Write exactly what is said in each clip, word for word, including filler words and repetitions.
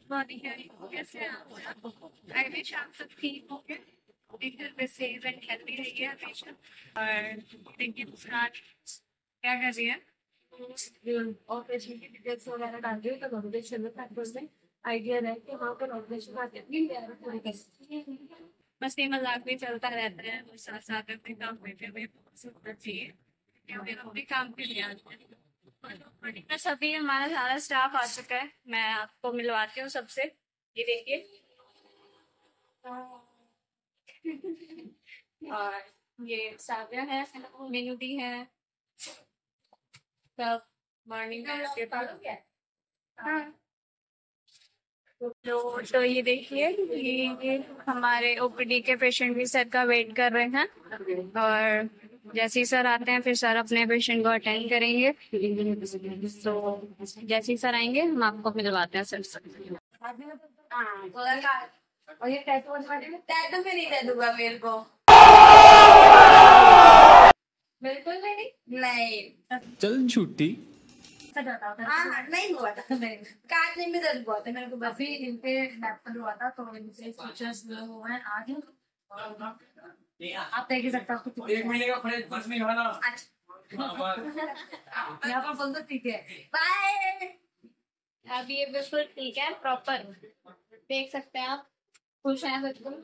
Morning कैसे हैं आप? आई विश आप सब ठीक होंगे, एकदम में सेफ एंड हेल्दी रहिए हमेशा। और देखिए मुस्कान क्या कर रही है, ऑपरेशन की डिटेल्स वगैरह डाल रही है, तो ऑपरेशन में फैक्टर्स में आइडिया रहे कि वहाँ पर ऑपरेशन आके अपनी तैयारी पूरी कर सकती है। बस ये मजाक भी चलता रहता है और साथ साथ अपने काम में भी हमें फोकस होना चाहिए क्योंकि हम अपने काम के लिए आते हैं। तो सभी हमारा सारा स्टाफ आ चुका है, मैं आपको मिलवाती हूँ सबसे। ये देखिए और ये साविया है, मीनू दी है, सब मॉर्निंग के पास। हाँ तो, तो ये देखिए ये हमारे ओपीडी के पेशेंट भी सर का वेट कर रहे हैं और जैसे ही सर आते हैं फिर सर अपने पेशेंट को अटेंड करेंगे। तो जैसे ही सर आएंगे हम आपको मिलवाते हैं सर से। और ये टैटू टैटू में नहीं दे दूंगा मेरे को, बिल्कुल भी नहीं। नहीं चल झूठी। हाँ हाँ नहीं हुआ था, काटने में दर्द हुआ था मेरे को, अभी इनके लैपटॉप हुआ था तो इनसे फीचर्स हुए हैं आज। आप देख ही सकते हो एक महीने का फ्रेश बस में खाना। यहाँ पर बोल दो ठीक है, बाय। अभी ये बिल्कुल ठीक है, प्रॉपर देख सकते हैं आप, खुश हैं बिल्कुल।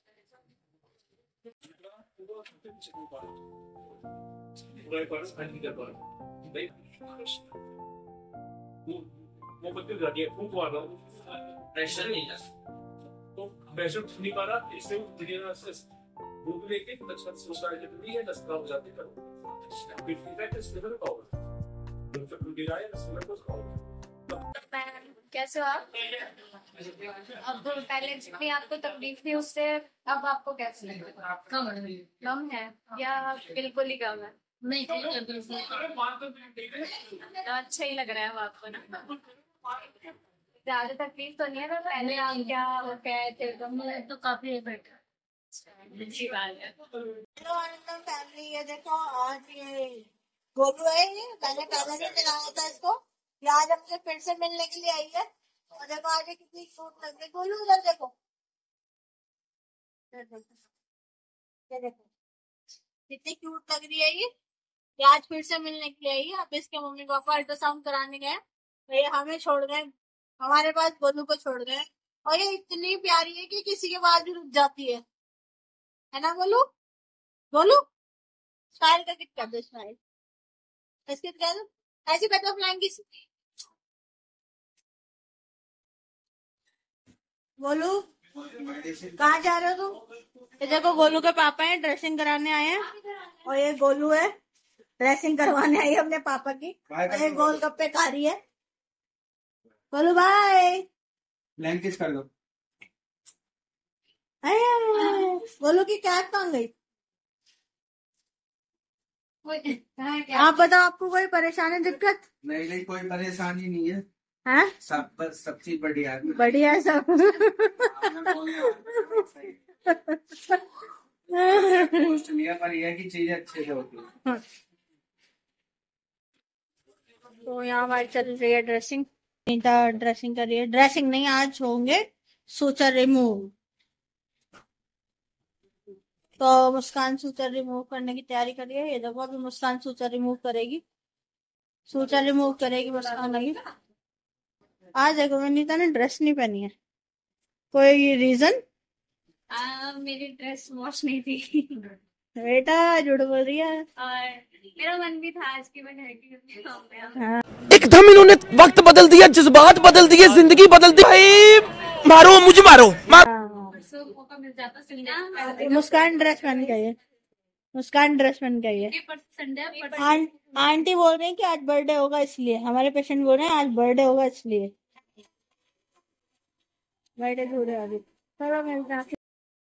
वो बच्चे जाती है वो आ रहा प्रेशर नहीं है तो प्रेशर नहीं पा रहा, इससे वो से भूख लेके अच्छा सोसाइटी भी है, दस हो जाती है fifty five is lever power तो टू डी है इसमें कुछ कैसे हो आप? अब पहले जितनी आपको तकलीफ थी उससे अब आपको कैसे लगता है? कम है, कम है या बिल्कुल ही कम है? नहीं अच्छा ही लग रहा है आपको ना, ज्यादा तकलीफ तो नहीं है ना? पहले आप क्या गए थे तो काफी बेटर, अच्छी बात है। हेलो फैमिली, ये देखो आज ये गोलू है, ये मैंने पहले नहीं मिलाया था इसको, ये आज हमसे फिर से मिलने के लिए आई है। और देखो आज कितनी क्यूट लग रही गोलू, उधर देखो, ये देखो कितनी क्यूट लग रही है ये ये आज फिर से मिलने के लिए आई है। अब इसके मम्मी पापा अल्ट्रासाउंड कराने गए तो ये हमें छोड़ गए, हमारे पास गोलू को छोड़ गए। और ये इतनी प्यारी है कि किसी के बाद भी रुक जाती है है ना गोलू? गोलू स्टाइल का किट कर दो, स्टाइल इसके कर दो, ऐसी बटरफ्लाई की। गोलू कहाँ जा रहे हो तुम? ये देखो गोलू के पापा है, ड्रेसिंग कराने आए हैं और ये गोलू है, ड्रेसिंग करवाने आई है अपने पापा की। और ये गोलगप्पे खा रही है। गोलू बाय, ब्लैंकेट कर दो। गोलू की कैप कहाँ गई? आप बताओ, आपको कोई परेशानी दिक्कत? नहीं नहीं कोई परेशानी नहीं है, हैं? सब सब चीज बढ़िया है, बढ़िया है सब। पर यह की चीजें अच्छे से होती है। तो यहाँ हमारी चल रही है ड्रेसिंग, नीता ड्रेसिंग कर रही है, ड्रेसिंग नहीं आज होंगे सूचर रिमूव। तो मुस्कान सूचर रिमूव करने की तैयारी कर रही है। ये देखो अभी मुस्कान सूचर रिमूव करेगी, सूचर रिमूव करेगी मुस्कान अभी। आज देखो नीता ने ड्रेस नहीं पहनी है, कोई रीजन? आ, मेरी ड्रेस वॉश नहीं थी बेटा झूठ बोल रही है। और मेरा मन भी था आज की वजह की। हाँ। एकदम इन्होंने वक्त बदल दिया, जज्बात बदल दिए, जिंदगी बदल दी। भाई मारो मुझे मारो, मारो। मौका मिल जाता सिलने। मुस्कान ड्रेस पहन के आई है, मुस्कान ड्रेस पहन के आई है। संडे आंटी बोल रही है कि आज बर्थडे होगा इसलिए, हमारे पेशेंट बोल रहे हैं आज बर्थडे होगा इसलिए। बर्थडे थोड़े अभी चलो मिलते हैं।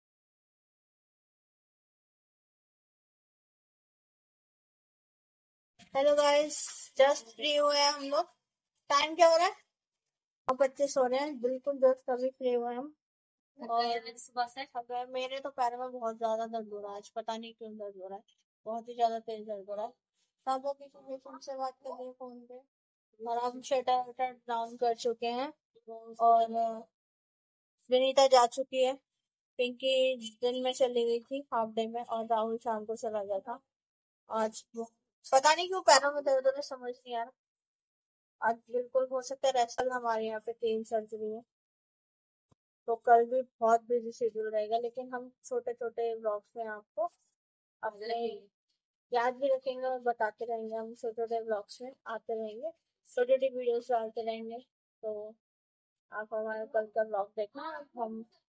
हेलो गाइस, जस्ट फ्री हुए हैं हम लोग। टाइम क्या हो रहा है? अब बच्चे सो रहे हैं, बिल्कुल जस्ट अभी फ्री हुए हम। और सुबह से मेरे तो पैर में बहुत ज्यादा दर्द हो रहा है आज, पता नहीं क्यों दर्द हो रहा है, बहुत ही ज्यादा तेज दर्द हो रहा है। सब लोग किसी से बात कर रहे हैं फोन पे और हम शटर वटर डाउन कर चुके हैं। और विनीता जा चुकी है, पिंकी दिन में चली गई थी हाफ डे में, और राहुल शाम को चला गया था। आज वो पता नहीं क्यों पैरों में दर्द हो रहा, समझ नहीं आ रहा। आज बिल्कुल हो सकता है रेस्ट, हमारे यहाँ पे तीन सर्जरी है, तो कल भी बहुत बिजी शेड्यूल रहेगा, लेकिन हम छोटे छोटे ब्लॉग्स में आपको अपने याद भी रखेंगे और बताते रहेंगे। हम छोटे छोटे ब्लॉग्स में आते रहेंगे, छोटी छोटी वीडियोस डालते रहेंगे, तो आप हमारा कल का ब्लॉग देखना। हम